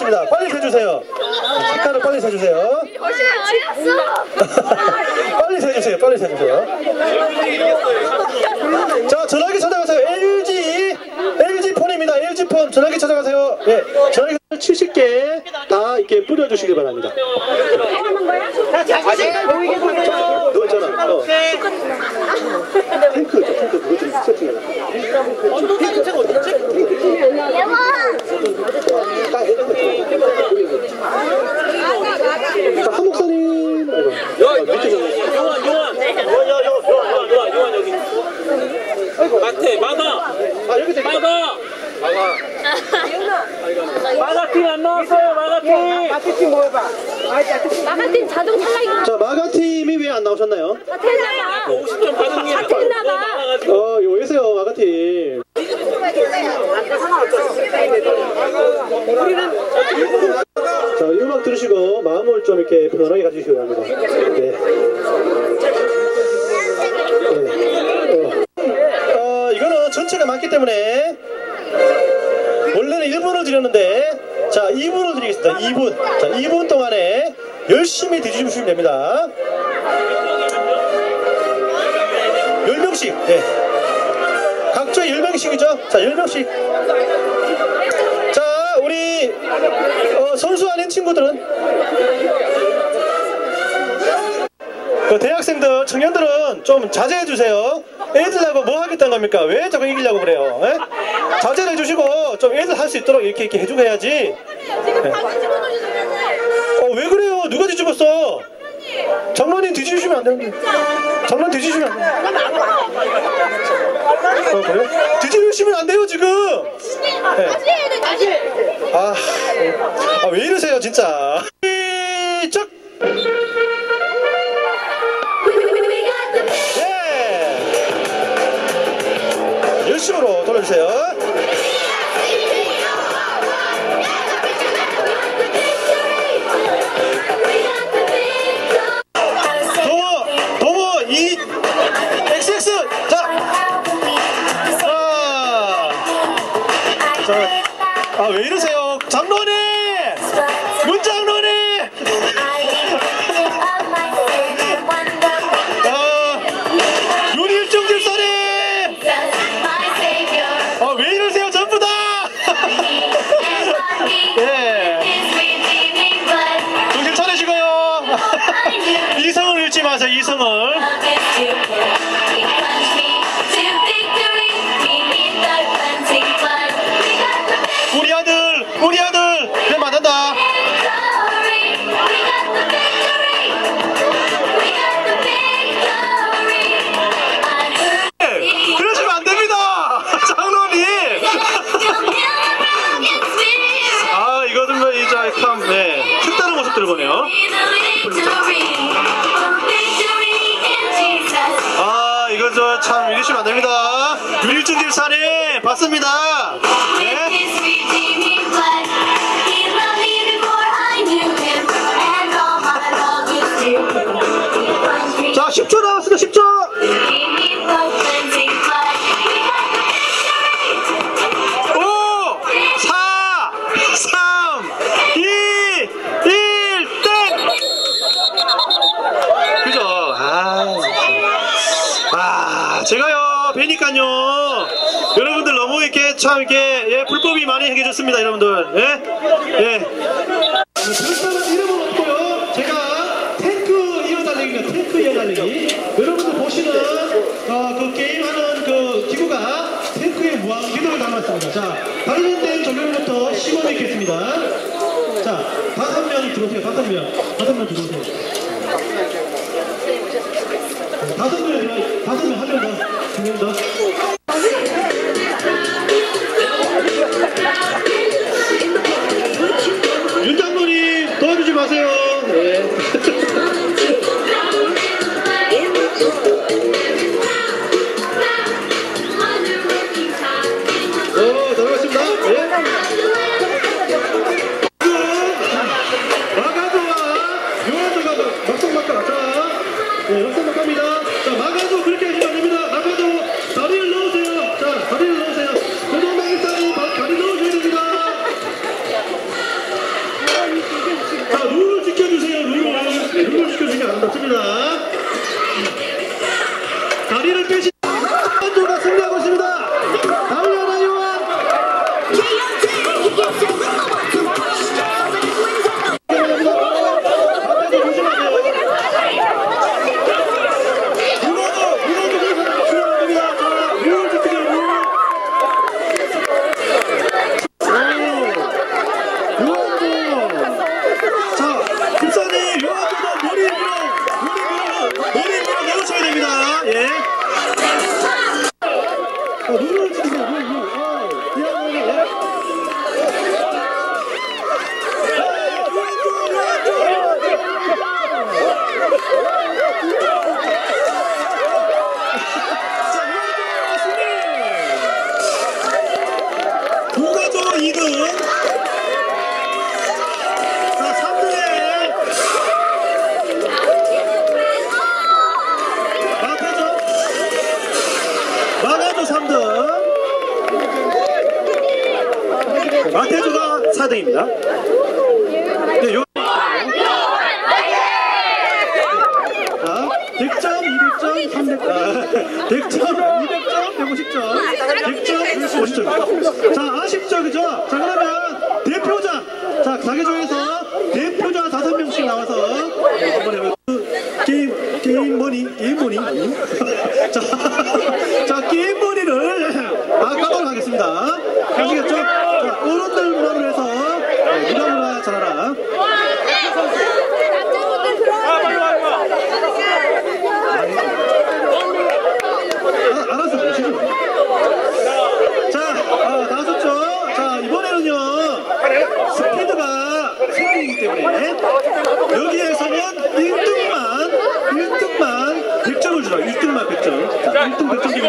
하겠습니다. 빨리 세주세요. 색깔을 빨리 세주세요. 빨리 세주세요. 빨리 세주세요. 자, 전화기 찾아가세요. LG 폰입니다. LG 폰 전화기 찾아가세요. 예, 전화기 70개 다 이렇게 뿌려주시길 바랍니다. 너 있잖아. 탱크 그거 좀 세팅해라. 온도까지 책 어딨지? 자, 한 목사님. 요한 여기. 마태, 마가. 아, 여기 마가팀 안 나왔어요. 마가팀 뭐 해봐. 마가팀 자동 탈락이고. 자, 마가팀이 왜 안 나오셨나요? 사퇴나가. 50점 받은 게 사퇴나가. 여기 계세요, 마가팀. 자, 이 음악 들으시고 마음을 좀 이렇게 편안하게 가지시기 바랍니다. 네. 이거는 전체가 많기 때문에 원래는 1분을 드렸는데 자, 2분을 드리겠습니다. 2분. 자, 2분 동안에 열심히 드시면 됩니다. 10명씩. 네. 각조에 10명씩이죠. 자, 10명씩. 자, 우리 선수 아닌 친구들은 대학생들, 청년들은 좀 자제해주세요. 애들하고 뭐 하겠다는 겁니까? 왜 자꾸 이기려고 그래요? 에? 자제를 해주시고 좀 애들 할 수 있도록 이렇게 해주고 해야지. 네. 왜 그래요? 누가 뒤집었어? 장로님 뒤집으시면 안 되는데. 장로님 뒤집으시면 안 돼요. 그래요? 뒤집으시면 안 돼요 지금. 네. 왜 이러세요 진짜. 시작. 열심으로 돌려주세요. 도모 이 XX. 왜 이러세요 장로님, 문장로님. 윤일중 집사님. 왜 이러세요 전부 다. 예. 정신 차리시고요. 이성을 잃지 마세요. 이성을. 우리 아들 그래 맞는다. 그러시면 안 됩니다 장로님. 이거는 뭐 이제 참 색다른 모습들을 보네요. 이거 저 참 이러시면 안 됩니다. 윤일중 집사님 봤습니다. 네. 자, 10초 나왔습니다. 10초. 5, 4, 3, 2, 1, 땡! 그죠? 제가요, 뵈니까요, 여러분들 너무 이렇게 참 이렇게 불법이 많이 행해졌습니다, 여러분들. 예? 별사람 이름은 없고요. 제가 탱크 이어달리기가 탱크 이어달리기. 여러분들 보시는 그 게임하는 그 기구가 탱크의 무한 기능을 담았습니다. 자, 관련된 조명부터 시범이 있겠습니다. 자, 5명 들어오세요. 5명 들어오세요. 5명, 5명, 한 명 더, 한 명 더. 윤장로님 도와주지 마세요. 네. 잘하셨습니다. 네. 마가도와 요한도가 막상막하. 자, 막상막합니다. 자, 마가도 그렇게 하시면 마가조 3등, 마태조가 4등입니다. 네, 100점, 200점, 300점, 100점, 200점, 150점, 100점, 150점. 자, 아쉽죠, 그죠? 자, 그러면 대표자, 자, 자기조에서 대표자 5명씩 나와서 한번 해볼게요. 게임머니. 자, 게임머니를 가도록 하겠습니다. 아시겠죠? 자, 어른들 문화로 해서 누가 문화 잘하라. 알았어, 보시죠. 자, 다 하셨죠? 자, 이번에는요, 스피드가 생기기 때문에 여기에서는 1등만 100점을 주라. 1등만 100점. 자, 1등 100점.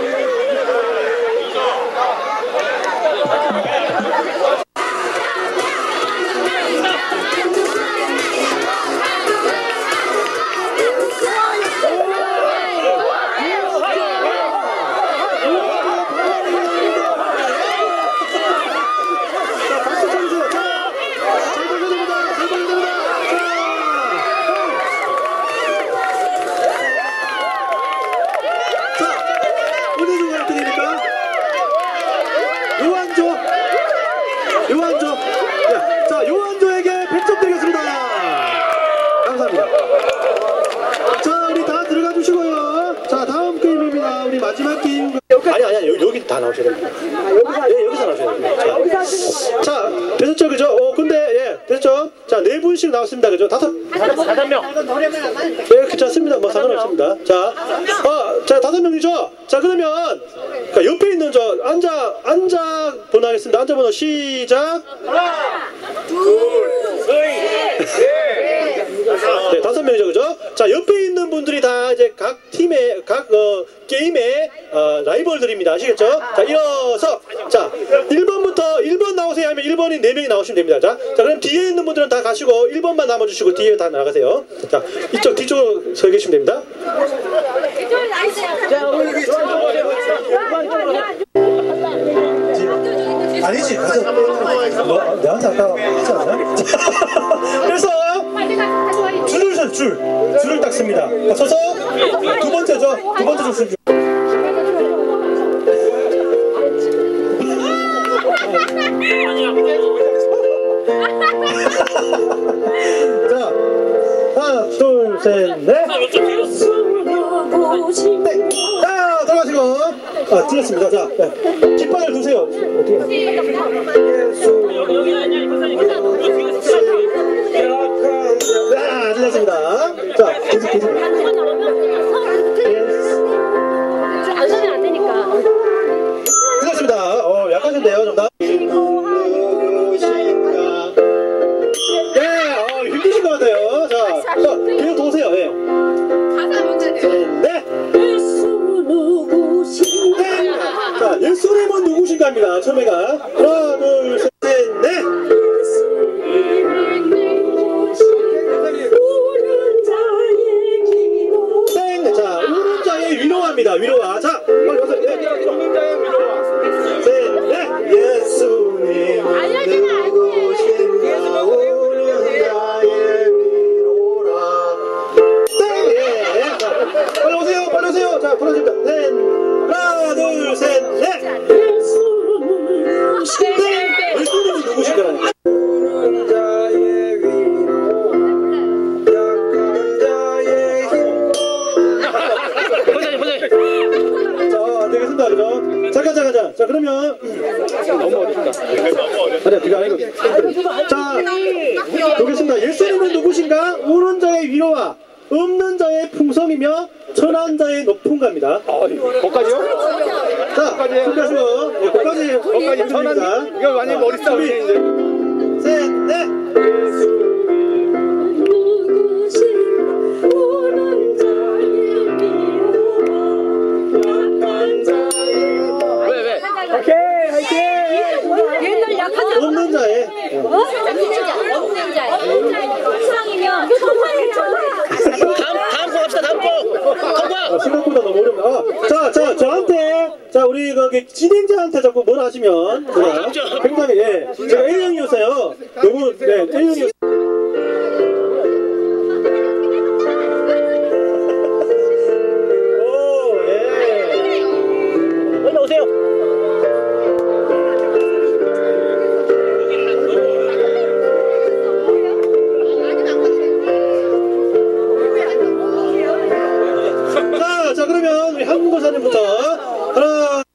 자, 요한조에게 100점 드리겠습니다. 감사합니다. 자, 우리 다 들어가 주시고요. 자, 다음 게임입니다. 우리 마지막 게임. 아니, 여기 다 나오셔야 됩니다. 네, 여기서 나오셔야 됩니다. 자, 됐죠, 그죠? 근데, 예, 됐죠? 자, 4분씩 나왔습니다, 그죠? 5명. 네, 괜찮습니다. 뭐, 상관없습니다. 자, 자, 5명이죠? 자, 그러면, 옆에 있는 앉아 번호 하겠습니다. 앉아 번호 시작. 하나, 둘, 셋. 네, 5명이죠, 그죠? 자, 옆에 있는 분들이 다 이제 각 팀의, 게임의 라이벌들입니다. 아시겠죠? 자, 이어서, 자, 1번 나오세요 하면 1번이 4명이 나오시면 됩니다. 자, 그럼 뒤에 있는 분들은 다 가시고 1번만 남아주시고 뒤에 다 나가세요. 자, 이쪽 뒤쪽으로 서 계시면 됩니다. 아니지, 가서 내한테 아까 하지 않았나? 그래서 줄을 딱 씁니다. 서서 두 번째죠. 두 번째 줄 씁니다. 자, 하나, 둘, 셋, 넷. 자, 들어가시고. 틀렸습니다. 자, 네. 깃발을 두세요. 네, 틀렸습니다. 자, 계속. 안 서면 안 되니까. 틀렸습니다. 약하신데요, 정답. 네, 힘드신 것 같아요. 자, 계속 도세요. 네. 네. 자, 예수님은 누구신가입니다. 처음에가 하나, 둘, 셋, 넷. 땡. 자, 우는 자의 위로합니다. 위로와. 자, 빨리 가세요. 네. 셋, 넷. 예수님은 누구신가. 우는 자의 위로라. 땡. 예. 자, 빨리 오세요. 자, 불러줍니다. 셋. 하나, 둘, 셋, 넷. 예수님은 누구신가? 자, 되겠습니다. 그죠? 잠깐. 자, 그러면 너무 어렵다. 아니야, 그게 아니고. 자, 보겠습니다. 예수님은 누구신가? 우는 자의 위로와 없는 자의 풍성이며 천한 자의 높음갑니다. 거기까지요? 자, 준비하시고. 거기까지 천한. 이거 완전 머리 싸움이네 이제. 셋, 넷. 왜? 오케이, 화이팅! 옛날 약한 없는 자의. 없는 자의 풍성이면 다음 거 갑시다. 다음 거. 통과. 생각보다 너무 어렵다. 자, 저한테 우리 거기 진행자한테 자꾸 뭐라 하시면 제가 굉장히 제가 A형이었어요. 너무 A형이었어요. 오, 예. 오세요. 자, 그러면 우리 한국어사님부터 하나.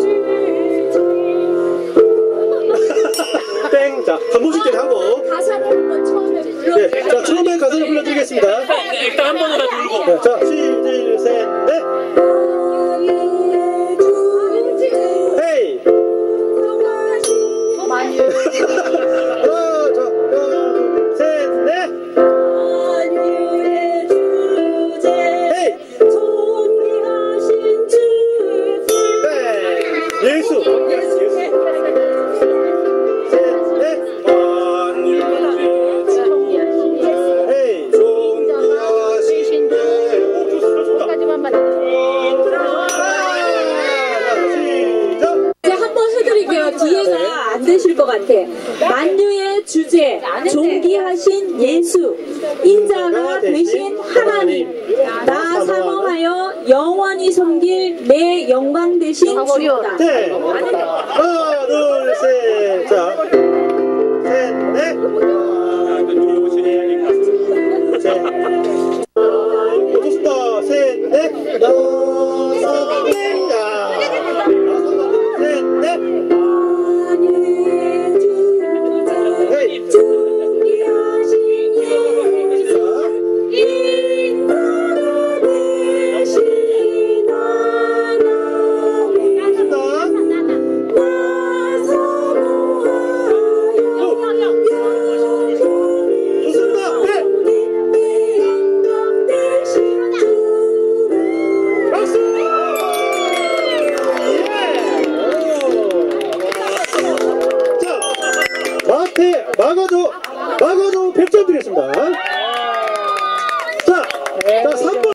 땡. 자, 한 번씩 하고. 가사를 한번 처음에 네, 자, 처음에 가사를 불러드리겠습니다. 일단 한 번으로 들고. 네, 자, 시작, 셋, 넷. 헤이. 많이 하나, 둘, 셋, 넷. 헤이. 네. 예수. 뒤에가 안 되실 것 같아. 만유의 주제, 존귀하신 예수, 인자가 되신 하나님, 나 사모하여 영원히 섬길 내 영광 되신 주다. 네. 하나, 둘, 셋. 자, 셋, 넷. 좋습니다. 셋, 넷. 다섯, 넷. 셋, 넷. 마가조 100점 드리겠습니다. 자, 3번.